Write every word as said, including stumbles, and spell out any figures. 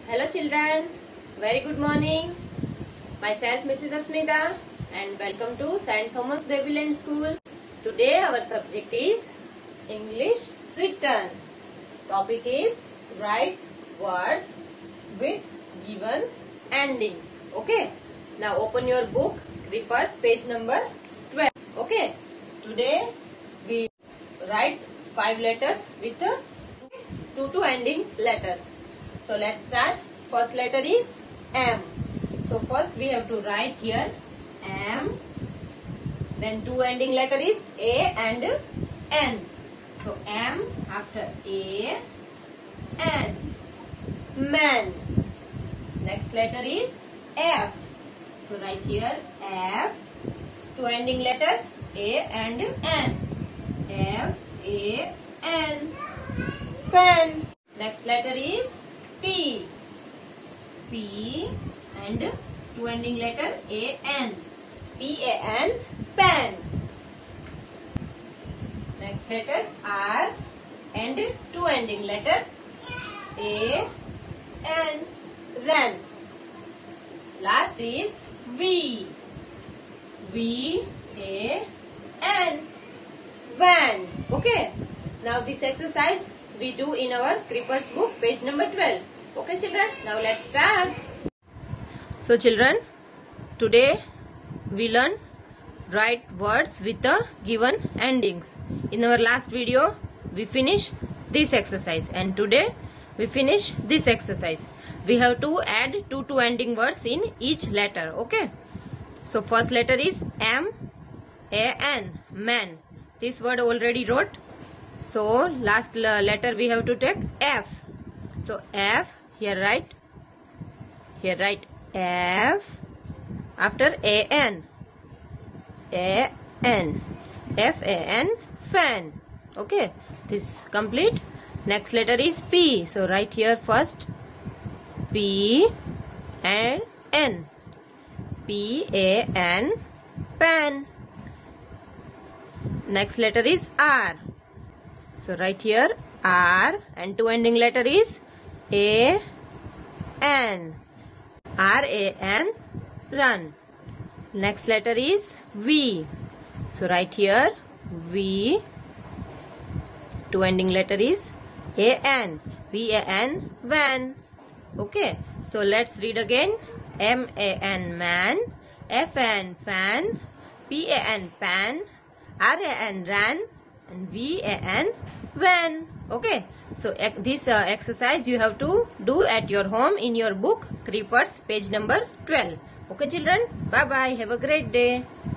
Hello children, very good morning. Myself Missus Asmita and welcome to Saint Thomas Deviland School. Today our subject is English written. Topic is write words with given endings. Okay. Now open your book, Creepers, page number twelve. Okay. Today we write five letters with two two ending letters. So let's start. First letter is M. So first we have to write here M. Then two ending letter is A and N. So M after A, N. Man. Next letter is F. So write here F. Two ending letter A and N. F, A, N. Fan. Next letter is P. P and two ending letter A N. P A N. Pen. Next letter R and two ending letters A N. Ran. Last is V. V A N. Van. Okay. Now this exercise we do in our Creepers book, page number twelve. Okay children, now let's start. So children, today we learn write words with the given endings. In our last video we finish this exercise and today we finish this exercise. We have to add two two ending words in each letter. Okay. So first letter is M A N, man. This word already wrote. So last letter we have to take F. So F, here write, here write F after A N, A N, F A N, fan. Okay, this complete. Next letter is P. So write here first P and N, P A N, pan. Next letter is R. So write here R and two ending letter is A N, R A N, run. Next letter is V. So write here V, two ending letter is A N, V A N, van. Okay, so let's read again. M A N, man, F A N, fan, P A N, pan, R A N, ran, and V A N, van. Okay, so this uh, exercise you have to do at your home in your book Creepers, page number twelve. Okay children, bye bye, have a great day.